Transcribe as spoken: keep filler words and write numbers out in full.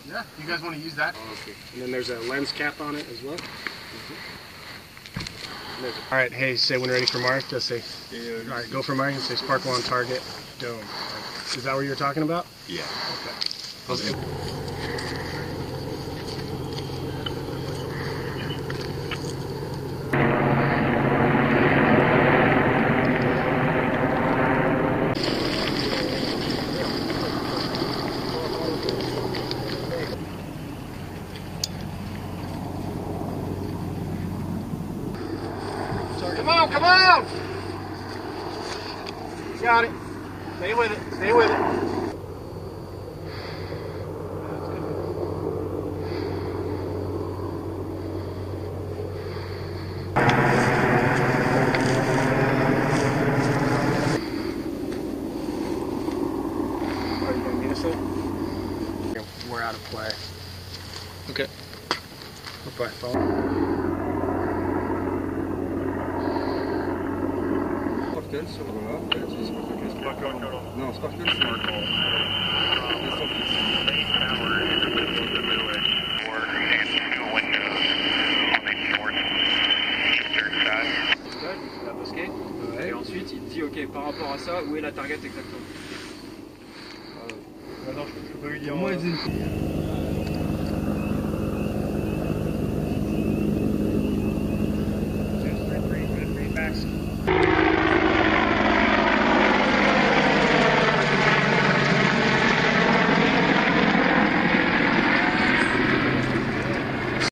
Yeah, you guys want to use that? Oh, okay. And then there's a lens cap on it as well. Mm-hmm. All right, hey, say when ready for mark, just say, yeah, all right, go for mark and say sparkle on target, dome. Is that what you're talking about? Yeah. Okay. Okay. Come on, come on! You got it. Stay with it. Stay with it. Are you gonna miss it? We're out of play. Okay. Hope I fall. Sparkle sur voilà, tu utilises sparkle. Sparkle. Non, sparkle c'est sparkle. Et ensuite il te dit ok par rapport à ça où est la target exactement. Euh, bah non, je, je peux pas lui dire. Moi,